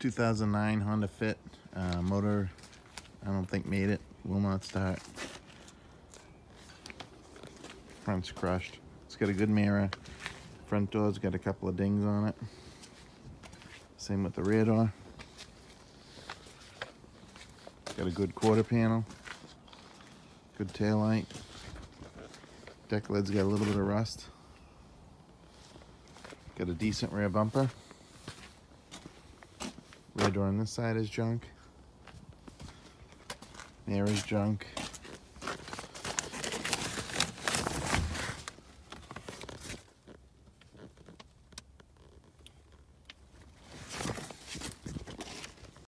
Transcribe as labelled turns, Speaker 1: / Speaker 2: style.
Speaker 1: 2009 Honda Fit. Motor, I don't think made it. Will not start. Front's crushed. It's got a good mirror. Front door's got a couple of dings on it. Same with the rear door. Got a good quarter panel. Good tail light. Deck lid's got a little bit of rust. Got a decent rear bumper. Rear door on this side is junk. Mirror's junk.